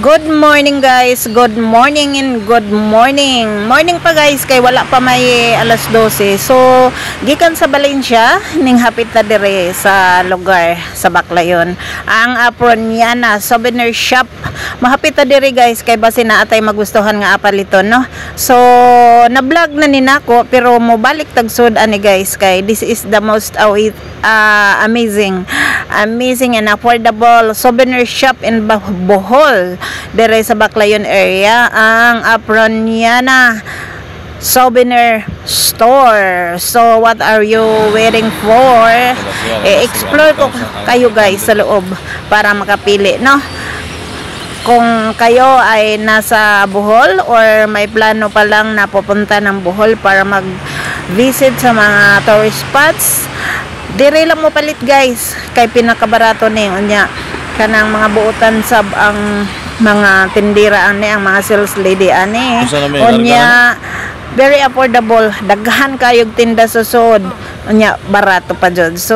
Good morning guys, good morning and good morning. Morning pa guys, kay wala pa may alas 12. So, gikan sa Valencia, ning hapit na dire sa lugar sa Baclayon. Ang Aproniana Souvenir Shop. Mahapit na dire guys, kay basi na atay magustuhan nga apaliton, no? So, na-vlog na ninako pero mo balik tagsud ani guys, kay this is the most amazing and affordable souvenir shop in Bohol. Dire sa Baclayon area, ang Aproniana Souvenir Store. So, what are you waiting for? I-explore ko kayo guys sa loob para makapili, no? Kung kayo ay nasa Bohol or may plano pa lang na pupunta ng Bohol para mag-visit sa mga tourist spots, dire lang mo palit guys, kay pinakabarato ni unya kanang mga buutan sab ang mga tindira ani, ang mga sales lady ani unya very affordable, daghan kayog tinda sa sud unya barato pa jud. So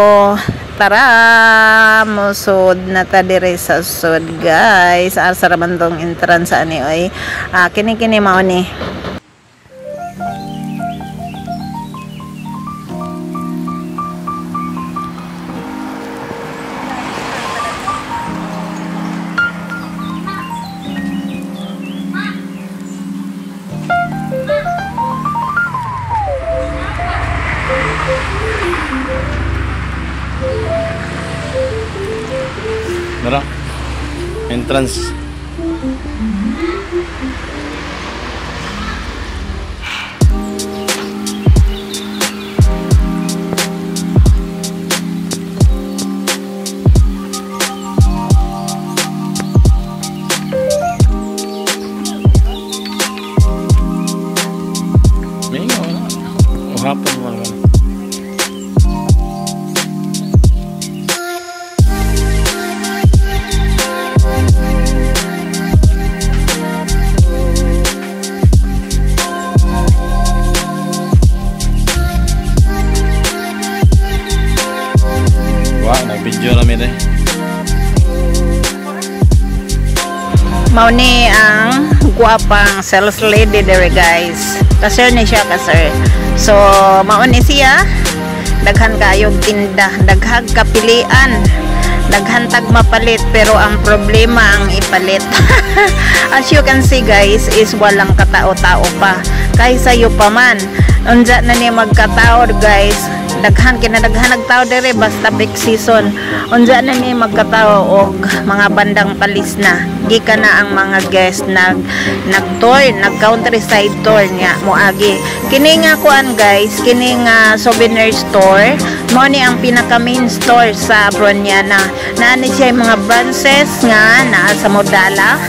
tara musod na ta dire sa sud guys. Asa ra man tong entrance ani oy, kini mao ni. Mara, entrance. Mingo na. Hapon man. Video namin eh. Mao ni ang guwapang sales lady there guys. Kasir ni siya kasir. So mao ni siya. Daghan kayog tinda, daghag kapilian. Daghan tag mapalit pero ang problema ang ipalit. As you can see guys is walang katao-tao pa. Kaysa yo pa man. Unja na ni magkatao guys. Daghan kinadaghan nagtao dire basta peak season. Unja na ni magkatao og mga bandang palis na. Gikan na ang mga guest nag-tour, nag-countryside tour niya moagi. Kini nga kuan guys, kini nga souvenir store, mo ni ang pinaka main store sa Aproniana. Naani siya mga branches nga naa sa Modala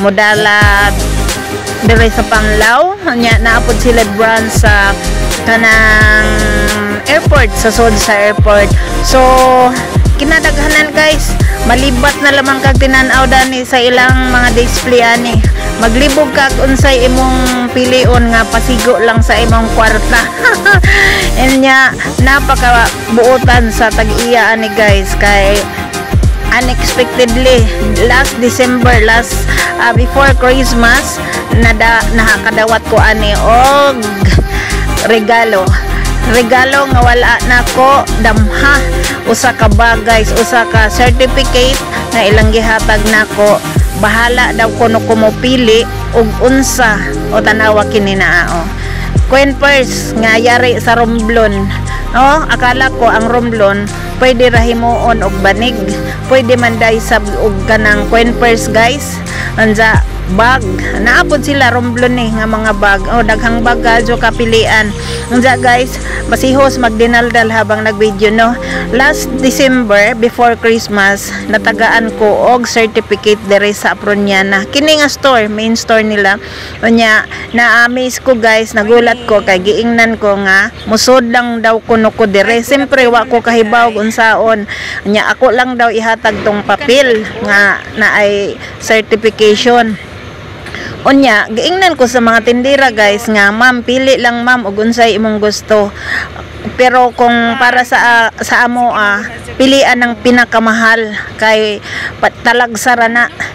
dire sa Panglao. Nya naapod sila branch sa kanang airport, sa sud sa airport. So kinadaghanan guys, malibat na lamang kag tinan-aw dani sa ilang mga display ani. Maglibog kag unsay imong pilion nga pasigo lang sa imong kwarta. Enya napaka buotan sa tag-iya ani guys, kay unexpectedly last December, before Christmas nakakadawat ko ani og regalo nga wala nako damha. Usa ka bag guys, usa ka certificate na ilang gihatag nako. Bahala daw kuno ko mo pili og unsa o tanawa kini naa. Coin purse nga yari sa Romblon, no? Akala ko ang Romblon pwede ra himuon og banig, pwede man dai sab og kanang coin purse guys. Anza bag, naapod sila Romblon nga mga bag. Daghang bag kadyo kapilian. Unsa guys, masihos magdinaldal habang nagvideo, no? Last December before Christmas natagaan ko og certificate dire sa Aproniana. Kini nga store, main store nila. Unya na-amaze ko guys, nagulat ko kay giingnan ko nga musod lang daw kuno ko dire. Siyempre wa ko kahibaw unsaon. Unya ako lang daw ihatag tong papel nga naay certification. Unya, giingnan ko sa mga tindira guys nga, ma'am, pili lang ma'am ug unsay imong gusto. Pero kung para sa amo pilian ng pinakamahal kay talagsara na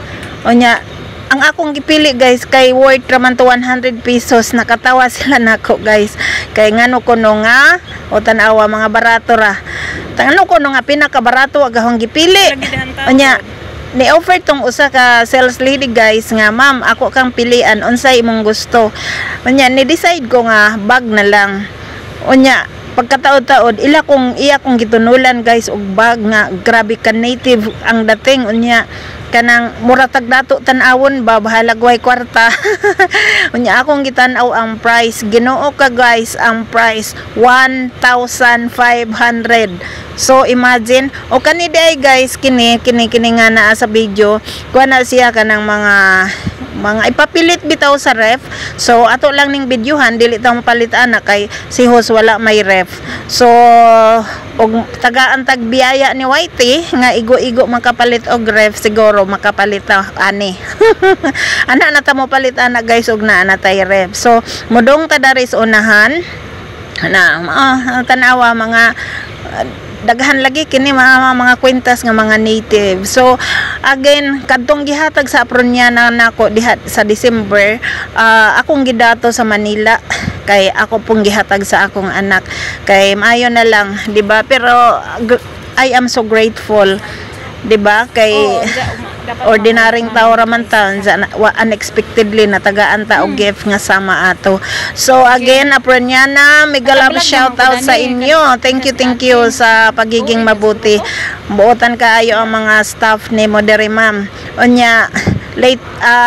Unya, ang akong gipili guys kay worth raman to 100 pesos. Nakatawa sila nako guys. Kay ngano kuno nga o tanawa mga barato ra. Tangano kuno nga pinakabarato agahong gipili. Unya, ni offer tong usa ka sales lady guys nga ma'am ako kang pilian unsay imong gusto. Unya ni decide ko nga bag na lang. Unya pagkataod-taod iya kong gitunulan guys og bag nga grabe ka native ang dating. Unya kanang muratag dato tan-awon ba bahalag way kwarta. Unya akong gitan-aw ang price Ginoo ka guys, ang price 1,500. So imagine o kani day guys kini nga naa sa video kuha na siya kanang mga ipapilit bitaw sa ref. So ato lang ning videohan dili ta mapalitan na kay si host wala may ref. So og tagaan tag biyaya ni Whitey nga igo-igo makapalit og ref siguro makapalit ani. Ana na ta mo palitan na guys og naa na tay ref. So mudong ta dari sa unahan na tanawa mga daghan lagi kini mga kwentas nga mga native. So again kadtong gihatag sa Apronyana nako diha sa December, akong gidato sa Manila kay ako pong gihatag sa akong anak kay maayo na lang, di ba? Pero I am so grateful, di ba? Kay ordinaryong tao raman ta unexpectedly natagaan ta og gift nga sama ato. So again Apronyana, mega love shout out sa inyo. Thank you sa pagiging mabuti. Buotan kaayo ang mga staff ni Moderi ma'am. Unya late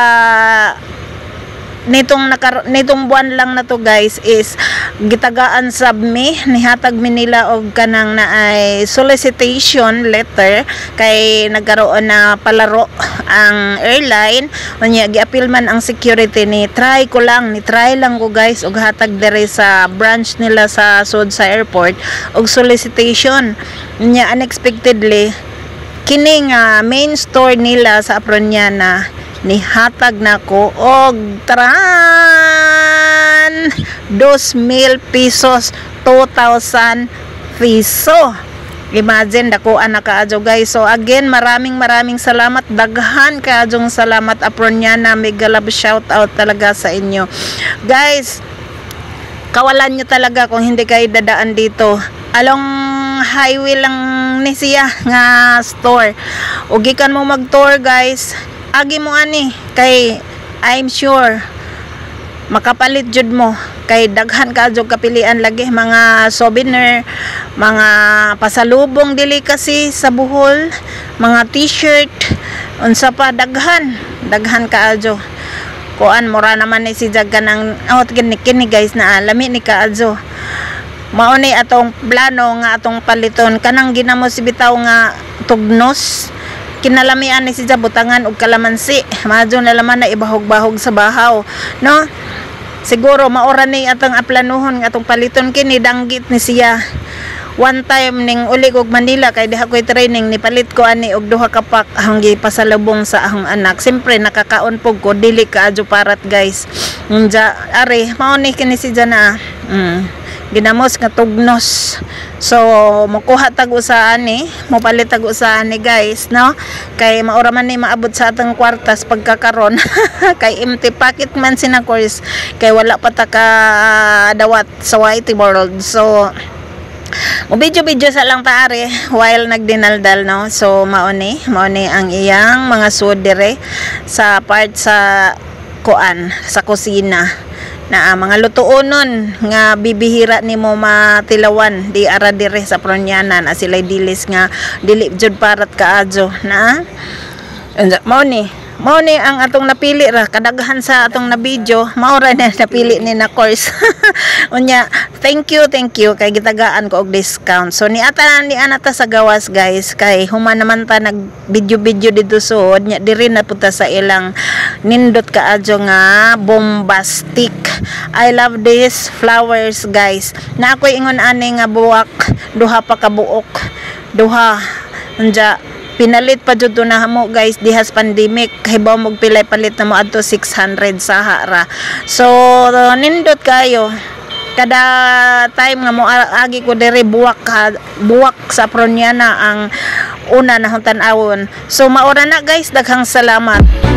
nitong buwan lang na to guys is gitagaan sab mi nihatag mi nila og kanang naay solicitation letter kay nagkaroon na palaro ang airline. Unya giapil man ang security ni try lang ko guys og hatag dere sa branch nila sa sud sa airport og solicitation. Unya unexpectedly kini nga main store nila sa Apronyana nihatag nako og 2,000 pesos, 2,000 peso. Imagine dakuan na kaadyo guys. So again maraming salamat, daghan kaadjong salamat Apronyana, mega love shout out talaga sa inyo guys. Kawalan nyo talaga kung hindi kayo dadaan dito. Along highway lang ni siya nga store. Ug gikan mo mag-tour guys, agi mo ani kay I'm sure makapalit jud mo kay daghan ka jud kapilian lagi mga souvenir, mga pasalubong dili kasi sa Bohol, mga t-shirt unsa pa daghan ka adyo. Kuan mura naman ni si Jagga ng kini guys na alami ni kaadyo. Mao ni atong plano nga atong paliton kanang ginamo si bitaw nga tugnos. Kinalamian ni si Jabutangan og kalamansi. Madyo na laman na ibahog-bahog sa bahaw, no? Siguro maora ni atong aplanuhon nga atong paliton kini danggit ni siya. One time ning uli og Manila kay diha ko'y training ni palit ko ani og duha ka pack ang gipasalubong sa akong anak. Siyempre nakakaon pug ko dili ka adyo parat guys. Unja are mao ni kini si Jana. Ginamos nga tugnos. So mokuha tag usaan ni, mopalit tag usaan ni guys, no? Kay maura man ni maabot sa atong kwartas pagkakaron. Kay empty pocket man sina course kay wala pa ta ka dawat sa Whitey World. So video sa lang taare while nagdinaldal, no? So mao ni ang iyang mga sud dire sa part sa kuan sa kusina na mga lutuonon nga bibihira nimo matilawan di ara dire sa Apronyana na sila dilis nga dili jud parat kaadyo na mao ni ang atong napili ra kadaghan sa atong na video mao ra na napili ni na course. Unya thank you kay gitagaan ko og discount. So ni anata sa gawas guys kay human naman ta nag video dito suod nya diri na puta sa ilang nindot kaadyo nga bombastic. I love these flowers guys. Na ako'y ingon ani nga buwak duha pa ka buok. Duha unja pinalit pa jud na mo guys dihas pandemic hibaw mo pilay palit na mo adto 600 sa hara. So nindot kayo kada time nga mo agi ko diri buwak sa Apronyana ang una na tan-awon. So maura na guys, daghang salamat.